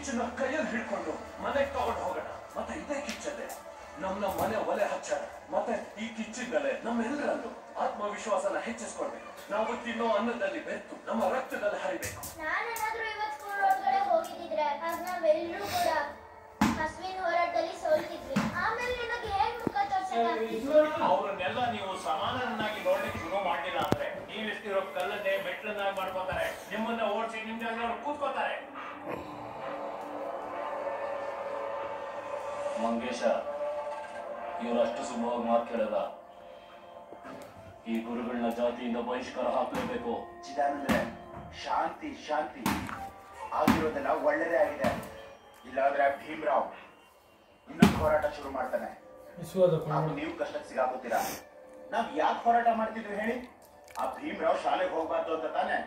ಕಿಚ್ಚನ್ನ ಕೈಯಲ್ಲಿ ಹಿಡ್ಕೊಂಡು ಮನೆಗೆ ತಗೊಂಡು ಹೋಗೋಣ. ಮತ್ತೆ ಇದೇ ಕಿಚ್ಚದೆ ನಮ್ಮ ಮನೆ ಒಲೆ ಹಚ್ಚೋಣ. ಮತ್ತೆ ಈ ಕಿಚ್ಚಿನಲ್ಲೇ ನಮ್ಮೆಲ್ಲರಲ್ಲೂ ಆತ್ಮವಿಶ್ವಾಸನ ಹೆಚ್ಚಿಸ್ಕೊಳ್ಬೇಕು. ನಾವು ತಿನ್ನೋ ಅನ್ನದಲ್ಲಿ ಬೆರೆತು ನಮ್ಮ ರಕ್ತದಲ್ಲಿ ಹರಿಬೇಕು. ನಾನೇನಾದ್ರೂ ಇವತ್ತು ಸ್ಕೂಲ್ ಒಳಗಡೆ ಹೋಗಿದ್ರೆ ಆಗ ನಾವೆಲ್ಲರೂ ಕೂಡ ಹಸುವಿನ ಹೋರಾಟದಲ್ಲಿ ಸೋಲ್ತಿದ್ವಿ. ಆಮೇಲೆ ನಿಮಗೆ ಹೇಗ್ ಮುಖ ತೋರ್ಸಕ್ಕಾಗ್ತಿತ್ತು? ಅವ್ರನ್ನೆಲ್ಲ ನೀವು ಸಮಾನರನ್ನಾಗಿ ನೋಡ್ಲಿಕ್ಕೆ ಶುರು ಮಾಡಿಲ್ಲ ಅಂದ್ರೆ ನೀವಿಷ್ಟಿರೋ ಕಲ್ಲನ್ನೇ ಮೆಟ್ಲನ್ನಾಗಿ ಮಾಡ್ಕೋತಾರೆ. ನಿಮ್ಮನ್ನ ಓಡಿಸಿ ನಿಮ್ ಜಾಗ ಅವ್ರು ಕೂತ್ಕೋತಾರೆ. ಮಂಗೇಶ, ಇವರು ಅಷ್ಟು ಸುಲಭವಾಗಿ ಮಾತು ಕೇಳಲ್ಲ. ಈ ಗುರುಗಳನ್ನ ಜಾತಿಯಿಂದ ಬಹಿಷ್ಕಾರ ಹಾಕಲೇಬೇಕು. ಚಿದಾನಂದ್ರೆ, ಶಾಂತಿ ಶಾಂತಿ ಆಗಿರೋದೆಲ್ಲ ಒಳ್ಳೆದೇ ಆಗಿದೆ. ಇಲ್ಲಾಂದ್ರೆ ಭೀಮರಾವ್ ಇನ್ನೊಂದು ಹೋರಾಟ ಶುರು ಮಾಡ್ತಾನೆ. ನೀವು ಕಷ್ಟಕ್ಕೆ ಸಿಗಾಕೋತೀರಾ. ನಾವ್ ಯಾಕೆ ಹೋರಾಟ ಮಾಡ್ತಿದ್ವಿ ಹೇಳಿ? ಆ ಭೀಮರಾವ್ ಶಾಲೆಗೆ ಹೋಗ್ಬಾರ್ದು ಅಂತ ತಾನೆ.